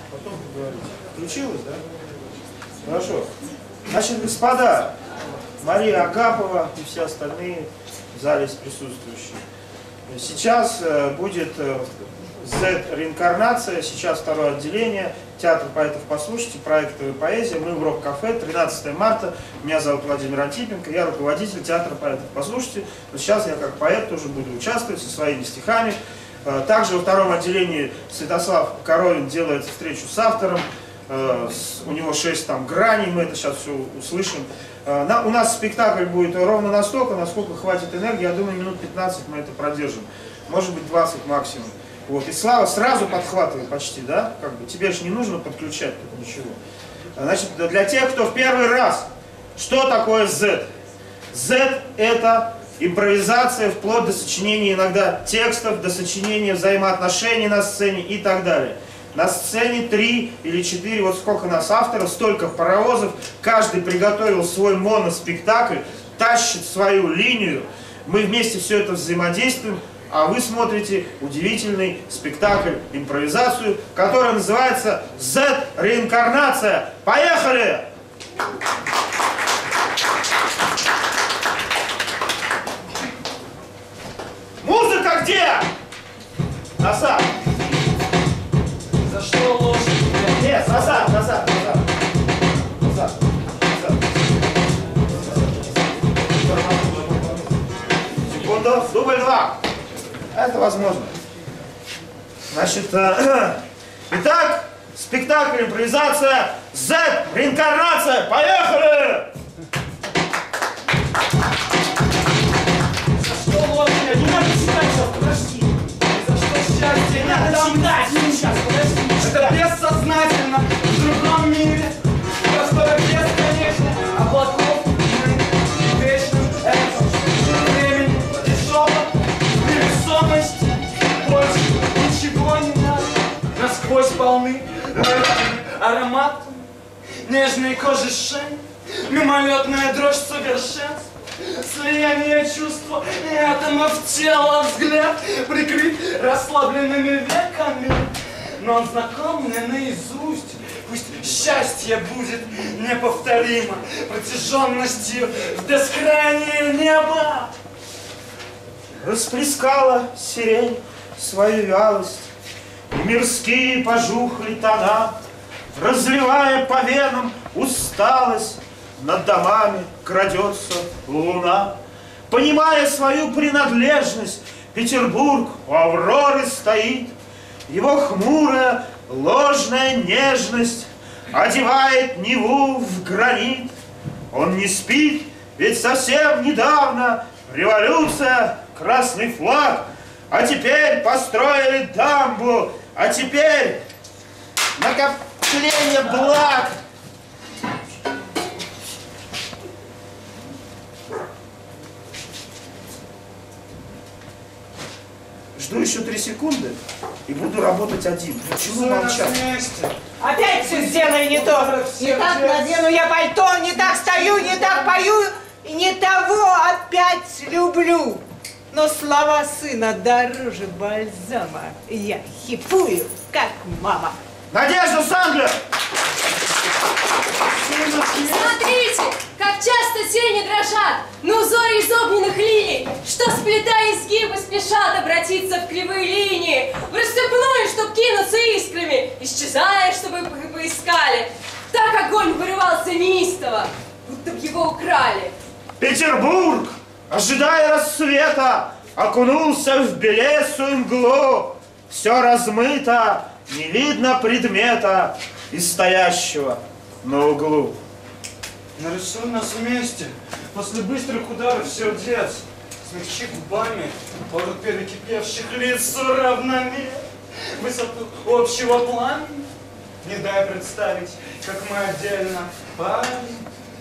потом поговорите. Включилось, да? Хорошо. Значит, господа, Мария Агапова и все остальные в зале присутствующие. Сейчас будет Z-реинкарнация, сейчас второе отделение, театр поэтов «Послушайте», проект «Поэзия». Мы в Рок-кафе, 13 марта. Меня зовут Владимир Антипенко, я руководитель театра поэтов «Послушайте». Но сейчас я как поэт тоже буду участвовать со своими стихами. Также во втором отделении Святослав Коровин делает встречу с автором. У него 6 там граней, мы это сейчас все услышим. У нас спектакль будет ровно настолько, насколько хватит энергии. Я думаю, минут 15 мы это продержим. Может быть, 20 максимум. Вот. И Слава сразу подхватывает почти, да? Как бы тебе же не нужно подключать тут ничего. Значит, для тех, кто в первый раз, что такое Z? Z это импровизация вплоть до сочинения иногда текстов, до сочинения взаимоотношений на сцене и так далее. На сцене 3 или 4, вот сколько нас авторов, столько паровозов, каждый приготовил свой моноспектакль, тащит свою линию, мы вместе все это взаимодействуем, а вы смотрите удивительный спектакль, импровизацию, которая называется Z-реинкарнация. Поехали! Музыка где? Назад! За что ложь? Нет, назад, назад, назад. Назад, назад. Секунду, дубль 2. Это возможно. Значит, итак, спектакль, импровизация, Z, реинкарнация. Поехали! За что ложь? Не надо читать сейчас, подожди. За что счастье? Не надо читать сейчас, подожди. Это бессознательно, в другом мире. Простое бесконечно, облаков мы вечным эхом. Времени и шепот, невесомости. Больше ничего не надо. Насквозь полны легкими ароматом. Нежные кожи шеи, мимолетная дрожь совершенств. Слияние чувства и атомов тела, взгляд прикрыт расслабленными веками. Но он знаком мне наизусть. Пусть счастье будет неповторимо протяженностью в бескрайнее небо. Расплескала сирень свою вялость, и мирские пожухли тона, разливая по венам усталость. Над домами крадется луна. Понимая свою принадлежность, Петербург у Авроры стоит. Его хмурая, ложная нежность одевает Неву в гранит. Он не спит, ведь совсем недавно революция, красный флаг, а теперь построили дамбу, а теперь накопление благ. Жду еще 3 секунды и буду работать один. Почему молчать? Опять все сделай не то. Не так надену я пальто, не так стою, не так пою, и не того опять люблю. Но слова сына дороже бальзама. Я хипую, как мама. Надежда Сандлер! Смотрите, как часто тени дрожат, но узоры из огненных линий, что сплетая изгибы спешат обратиться в кривые линии, в рассыпную, чтоб кинуться искрами, исчезая, чтобы поискали. Так огонь вырывался неистово, будто б его украли. Петербург, ожидая рассвета, окунулся в белесую мглу. Все размыто, не видно предмета из стоящего на углу. Нарисуй нас вместе, после быстрых ударов сердец, смягчи губами пару перекипевших лиц равномер, высоту общего пламени. Не дай представить, как мы отдельно парень.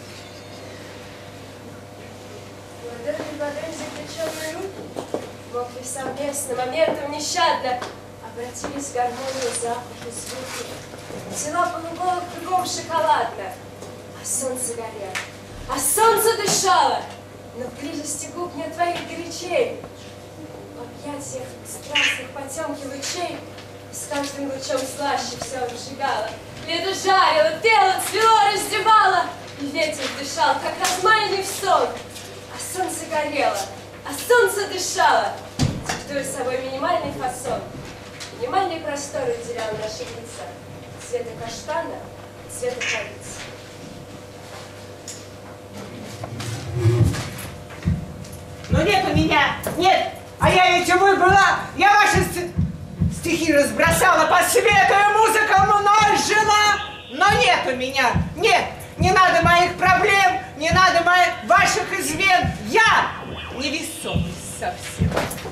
Ладонь в ладонь заключенные руки, мокли совместно, моментом нещадно, обратились в гармонию запахи, звуки. Тела полуголых кругом шоколадно, а солнце горело, а солнце дышало, но в близости губ нет твоих горячей. В объятиях страстных потемки лучей С каждым лучом слаще все обжигало. Лето жарило, тело цвело, раздевало. И ветер дышал, как размаянный в сон. А солнце горело, а солнце дышало, диктуя собой минимальный фасон. Минимальный простор уделял наши лица. Цвета каштана, цвета корицы. Но нет у меня, нет, а я ведь увы была, я ваши стихи разбросала по свету и музыкам множила, но нет у меня, нет, не надо моих проблем, не надо ваших измен, я невесомость совсем.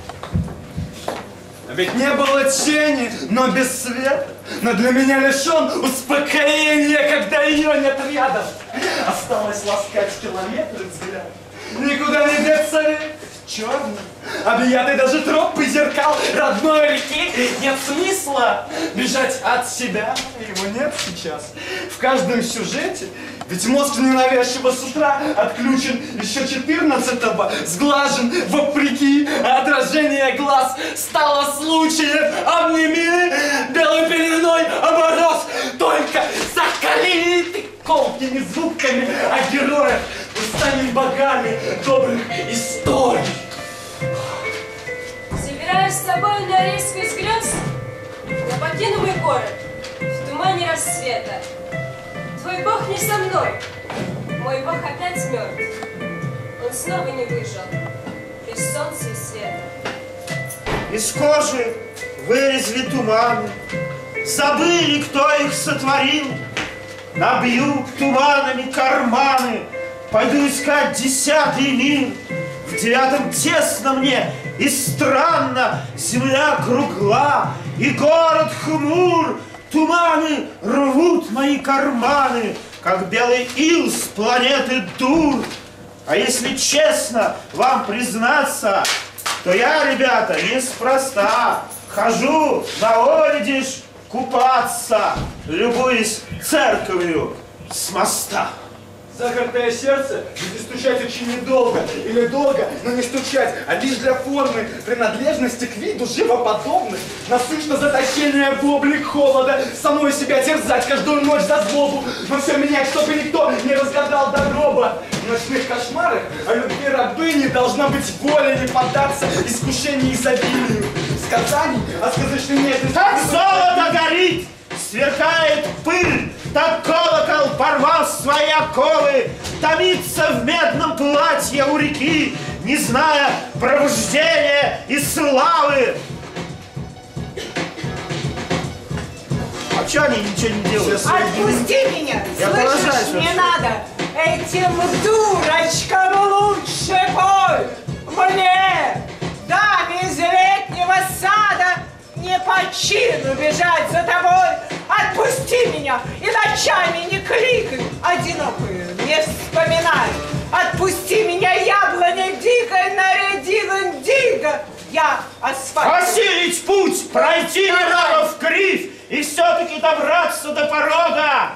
Ведь не было тени, но без света. Но для меня лишен успокоения, когда ее нет рядом. Осталось ласкать километры взгляд. Никуда не деться ведь черный, объятый даже тропы зеркал родной реки. Нет смысла бежать от себя, его нет сейчас. В каждом сюжете, ведь мозг ненавязчиво с утра отключен еще 14-го, сглажен вопреки, а отражение глаз стало случаем. Обними белой пеленой оборос, только закалит колкими звуками о героях. Мы станем богами добрых историй. Забираюсь с тобой на рейс сквозь грез, на покинутый город, в тумане рассвета. Твой бог не со мной, мой бог опять мертв. Он снова не выжил, без солнца и света. Из кожи вырезали туманы, забыли, кто их сотворил. Набью туманами карманы, пойду искать 10-й мир. В 9-м тесно мне и странно, земля кругла, и город хмур. Туманы рвут мои карманы, как белый ил с планеты Дур. А если честно вам признаться, то я, ребята, неспроста хожу на Оридиш купаться, любуясь церковью с моста. Закрытое сердце будет стучать очень недолго, или долго, но не стучать, а лишь для формы, принадлежности к виду живоподобных. Насущно заточение в облик холода, самой себя терзать каждую ночь за злобу, но все менять, чтобы никто не разгадал до гроба. В ночных кошмарах о любви рабыни должна быть воля не поддаться искушению и изобилию. Сказаний о сказочной нежности. Как золото горит, сверкает пыль, так колокол, порвав свои оковы, томится в медном платье у реки, не зная пробуждения и славы. А че они ничего не делают? Отпусти меня! Я Слышишь, поражаюсь не вообще. надо! Этим дурочкам лучше пой! Мне, даме из летнего сада, не по чину бежать за тобой! Отпусти меня и ночами не кликай, одинокую не вспоминай! Отпусти меня, яблоня дикой, нарядил индиго! Я асфальт! Осилить путь, пройти немного в кривь и все-таки добраться до порога!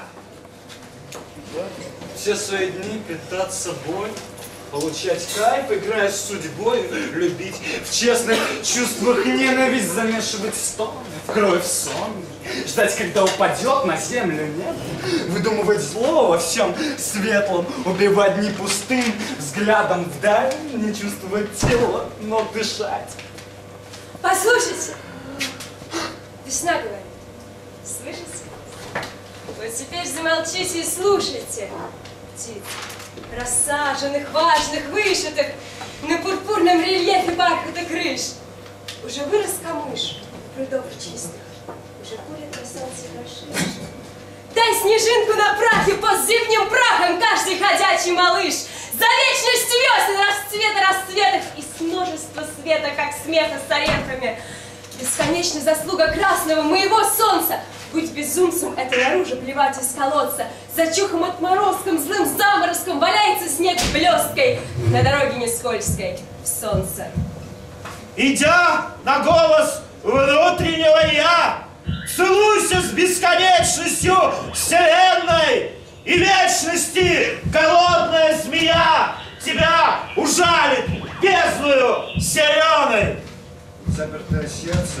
Все свои дни питаться боль, получать кайф, играя с судьбой, любить в честных чувствах ненависть, замешивать стоны в кровь сон, ждать, когда упадет на землю небо, выдумывать зло во всем светлом, убивать не пустым взглядом вдаль, не чувствовать тело, но дышать. Послушайте, весна говорит, слышите? Вот теперь замолчите и слушайте. Птиц, рассаженных, важных, вышитых на пурпурном рельефе бархата крыш. Уже вырос камыш прудов чистых, уже курят на солнце гроши. Дай снежинку на прахе под зимним прахом каждый ходячий малыш. За вечность весен, расцвета расцветов и множество света, как смеха с орехами. Бесконечная заслуга красного моего солнца. Быть безумцем — это наружу плевать из колодца. За чухом отморозком, злым заморозком валяется снег блесткой на дороге не скользкой в солнце. Идя на голос внутреннего я, целуйся с бесконечностью вселенной и вечности. Голодная змея тебя ужалит бездною зеленой. Запертое сердце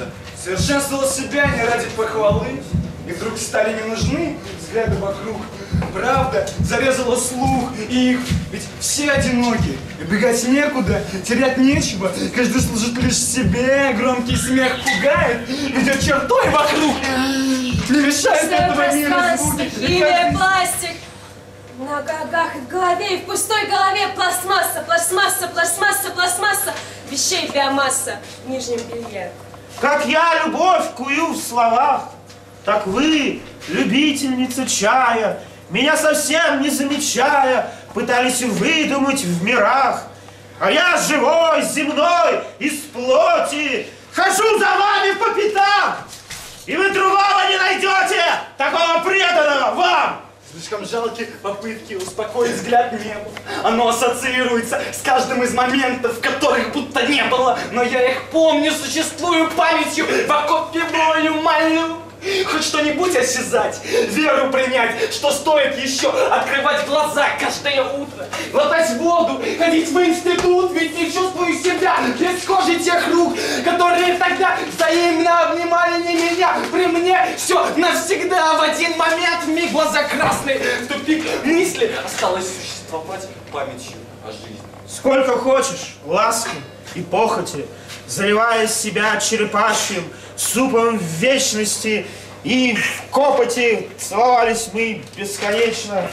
Совершенствовал себя не ради похвалы, и вдруг стали не нужны взгляды вокруг. Правда зарезала слух их, ведь все одиноки, и бегать некуда, терять нечего, каждый служит лишь себе, громкий смех пугает, ведет чертой вокруг, не мешает этого мира звуки. Химия, пластик, в ногах и в голове, и в пустой голове пластмасса, пластмасса, пластмасса, пластмасса, вещей биомасса в нижнем белье. Как я любовь кую в словах, так вы, любительница чая, меня совсем не замечая, пытались выдумать в мирах. А я живой, земной, из плоти, хожу за вами по пятам, и вы другого не найдете, такого преданного вам. Слишком жалкие попытки успокоить взгляд небу. Оно ассоциируется с каждым из моментов, которых будто не было, но я их помню, существую памятью, в окопе бою молю. Хоть что-нибудь осязать, веру принять, что стоит еще открывать глаза каждое утро, глотать воду, ходить в институт, ведь не чувствую себя без кожи тех рук, которые тогда взаимно обнимали не меня, при мне все навсегда, в один момент вмиг глаза красные, в тупик мысли осталось существовать памятью о жизни. Сколько хочешь ласки и похоти, заливая себя черепашьим супом в вечности, и в копоти целовались мы бесконечно.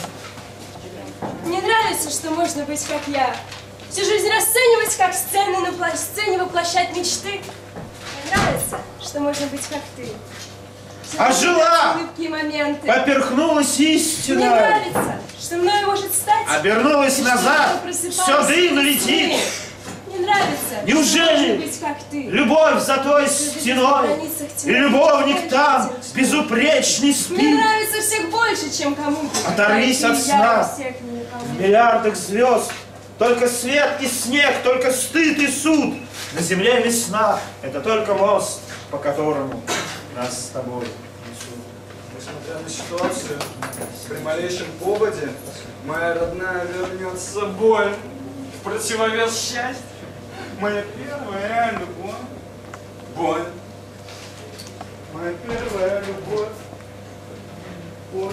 Мне нравится, что можно быть как я, всю жизнь расценивать как сцены, на сцене воплощать мечты. Мне нравится, что можно быть как ты. А жила, моменты. поперхнулась истина. Мне нравится, что мною может стать. Обернулась назад, все дым летит. Мне нравится. Неужели быть как ты? Любовь за той стеной, и любовник там безупречный Мне спит? нравится всех больше, чем кому-то. Оторвись от сна. В миллиардах звезд только свет и снег, только стыд и суд. На земле весна — это только мост, по которому нас с тобой несут. Несмотря на ситуацию, при малейшем поводе моя родная вернется боль в противовес счастью. Моя первая любовь, боль. Моя первая любовь, боль.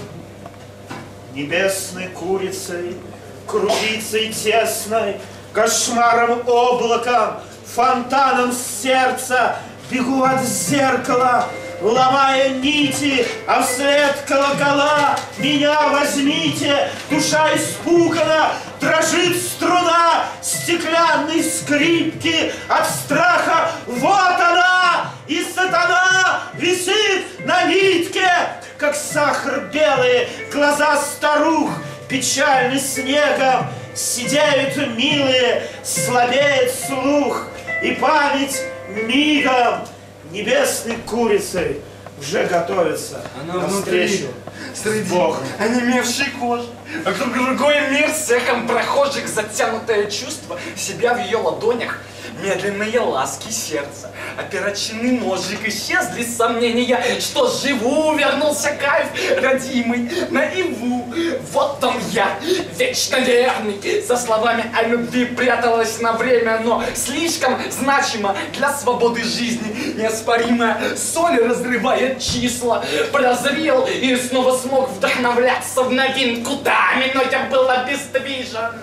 Небесной курицей, крупицей тесной, кошмаром облаком, фонтаном сердца бегу от зеркала, ломая нити, а вслед колокола. Меня возьмите, душа испугана, дрожит струна стеклянной скрипки от страха. Вот она, и сатана висит на нитке, как сахар белые глаза старух, печальны снегом, сидеют милые, слабеет слух, и память мигом небесной курицей уже готовится навстречу среди Богом. онемевшей кожи. Вокруг другой мир с эхом прохожих, затянутое чувство себя в ее ладонях. Медленные ласки сердца, опероченный ножик, исчезли сомнения, что живу, вернулся кайф родимый, наяву. Вот он я, вечно верный, со словами о любви пряталась на время, но слишком значимо для свободы жизни. Неоспоримая соль разрывает числа, прозрел и снова смог вдохновляться в новинку. Да, минуя был обездвижен.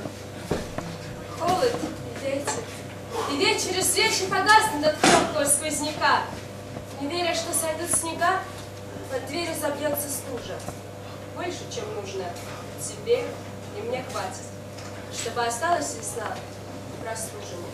Холод и ветер. И вечер, и свечи погаснут от легкого сквозняка. Не веря, что сойдут снега, под дверью забьется стужа. Больше, чем нужно тебе и мне хватит, чтобы осталась весна простуженной.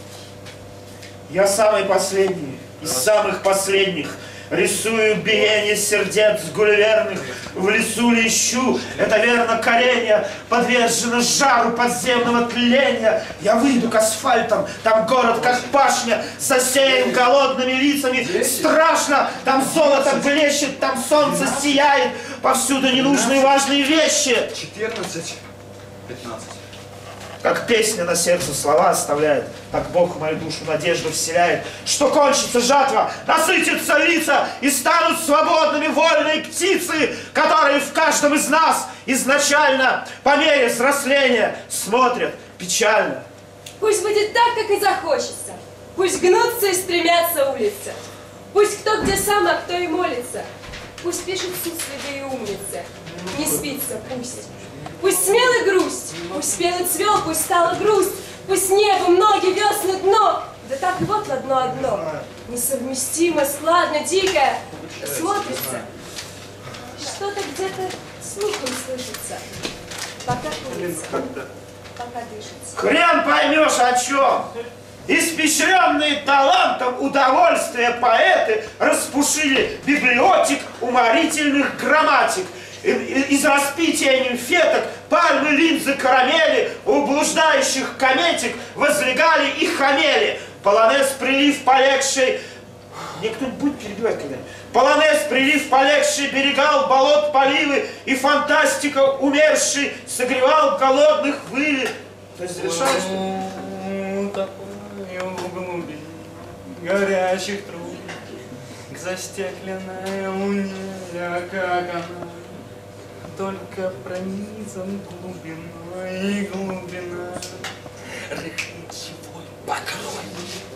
Я самый последний из самых последних. Рисую биение сердец гулливерных, в лесу лещу, это верно коренья, подвержено жару подземного тления. Я выйду к асфальтам, там город как пашня, засеян голодными лицами, страшно, там золото блещет, там солнце сияет, повсюду ненужные важные вещи. 14, 15. Как песня на сердце слова оставляет, так Бог в мою душу надежду вселяет, что кончится жатва, насытятся лица и станут свободными вольные птицы, которые в каждом из нас изначально по мере взросления смотрят печально. Пусть будет так, как и захочется. Пусть гнутся и стремятся улицы. Пусть кто где сам, а кто и молится. Пусть пишет сусловие и умница. Не спится, пусть. Пусть смелый грусть, пусть спелый цвел, пусть стала грусть. Пусть небо, ноги, весны, дно. Да так и вот на дно одно. Несовместимо, складно, дико. Смотрится. Что-то где-то слухом слышится. Пока курится, пока дышится. Хрен поймешь о чем. Испещренные талантом удовольствия поэты распушили библиотек уморительных грамматик. Из распития нимфеток, пальмы, линзы, карамели, у блуждающих кометик возлегали и хамели. Полонез прилив полегший... Мне кто-нибудь будет перебивать когда-нибудь? Полонез прилив полегший берегал болот поливы, и фантастика умерший согревал голодных выли. То есть завершаешь, что в глубине горячих труб застекленная уния, как она, только пронизан глубиной и глубина рыхличевой покрой.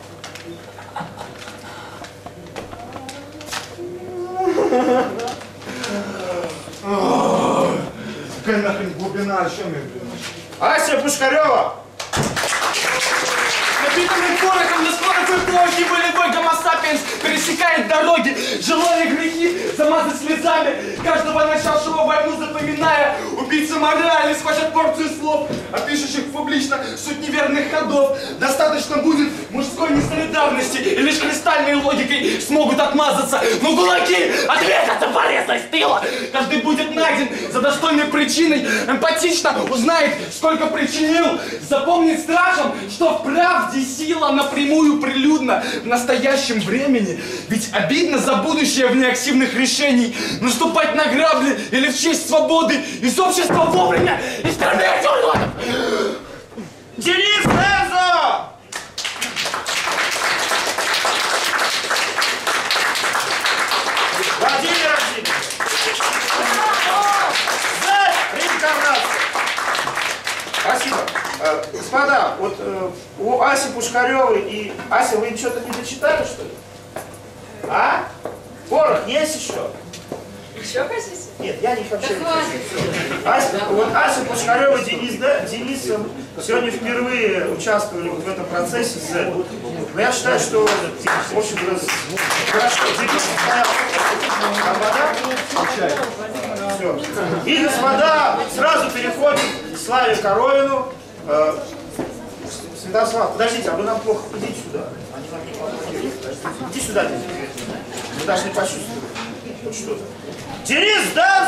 Какая нахрен глубина, о чем я говорю? Ася Пушкарева! Напитанный порохом до скорой плохи волевой гомо-сапиенс пересекает дороги, желая грехи замазать слезами, каждого начавшего войну запоминая. Убийцы морали схватят порцию слов, опишущих публично суть неверных ходов. Достаточно будет мужской несолидарности, и лишь кристальной логикой смогут отмазаться. Но кулаки ответят за полезность тыла. Каждый будет найден за достойной причиной, эмпатично узнает, сколько причинил, запомнит страхом, что вправде сила напрямую прилюдна в настоящем времени. Ведь обидно за будущее в неактивных решений наступать на грабли или в честь свободы из общества вовремя истреблять уродов. Денис Энзо! Владимир Архипов! За реинкарнацию! Спасибо. Господа, вот у Аси Пушкаревой и... Ася, вы что-то не дочитали, что ли? А? Порох есть еще? Еще хотите? Нет, я не хочу. Да хватит. Ася Пушкарева и Денис сегодня впервые участвовали вот в этом процессе. Но я считаю, что, в общем-то, хорошо. Все. И, господа, сразу переходим к Славе Коровину. Святослав, подождите, а вы нам плохо, идите сюда. Они нам не помогут. Иди сюда, вы должны почувствовать. Вот что-то. Денис, да!